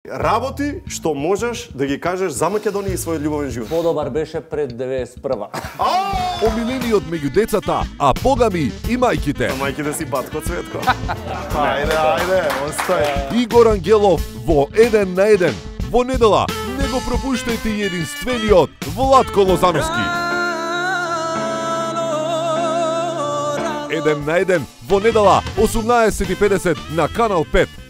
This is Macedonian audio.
работи што можеш да ги кажеш за Македонија и својот љубовен живот. Подобар беше пред 91-а. Омилениот меѓу децата, а богами и мајките. Мајките си батко Цветко. Ајде, остави. Игор Ангелов во 1 на 1. Во недела не го пропуштајте единствениот Владко Лозановски. 1 на 1 во недела 18:50 на Канал 5.